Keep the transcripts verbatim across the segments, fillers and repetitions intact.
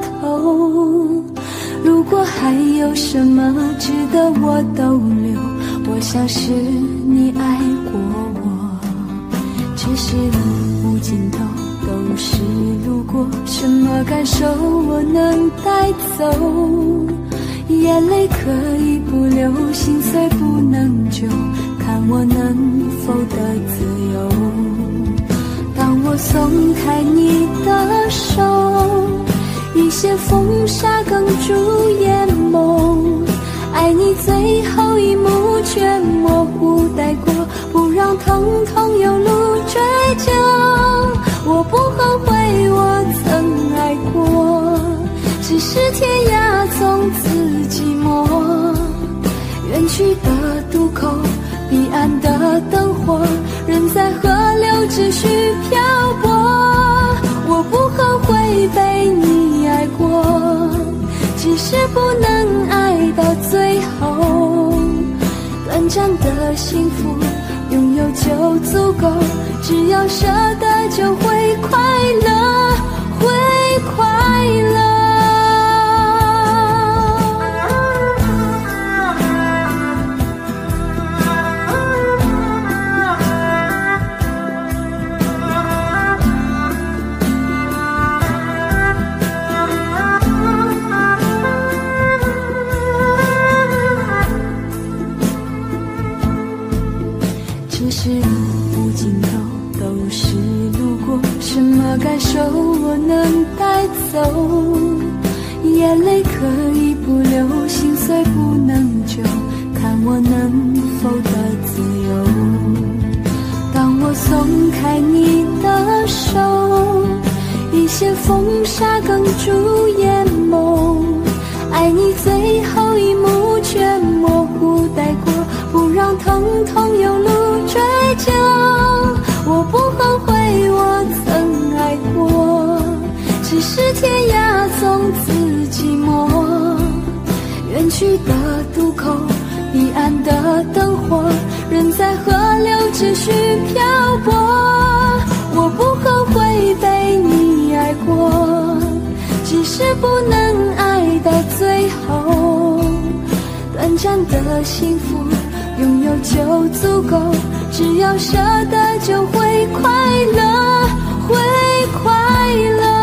头。如果还有什么值得我逗留，我想是你爱过我。只是路无尽头，都是路过，什么感受我能带走？眼泪可以不流，心碎不能救，看我能否得自由。当我松开你的手，一些风沙哽住眼眸，爱你最后一幕却模糊带过，不让疼痛有路追究。我不后悔我曾爱过，只是天涯从此寂寞。远去的渡口，彼岸的灯火，人在河流只需漂泊。我不后悔被你爱过，只是不能爱到最后。短暂的幸福拥有就足够，只要舍得就会快乐，会快乐。是路无尽头，都是路过，什么感受我能带走？眼泪可以不流，心碎不能救，看我能否得自由。当我松开你的手，一些风沙哽住眼眸，爱你最后一幕却模糊带过，不让疼痛有路追究。我不后悔我曾爱过，只是天涯从此寂寞。远去的渡口，彼岸的灯火，人在河流只需漂泊。我不后悔被你爱过，只是不能爱到最后。短暂的幸福拥有就足够，只要舍得就会快乐，会快乐。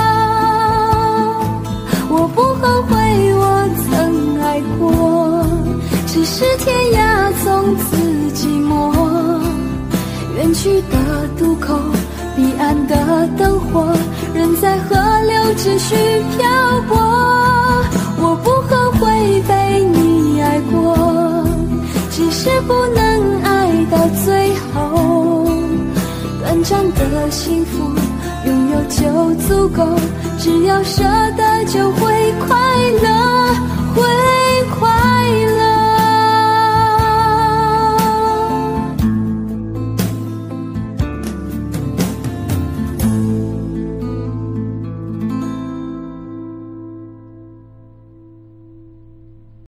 我不后悔我曾爱过，只是天涯从此寂寞。远去的渡口，彼岸的灯火，人在河流只需漂泊。我不后悔被你爱过，只是不能爱到最后。短暂的幸福拥有就足够，只要舍得就会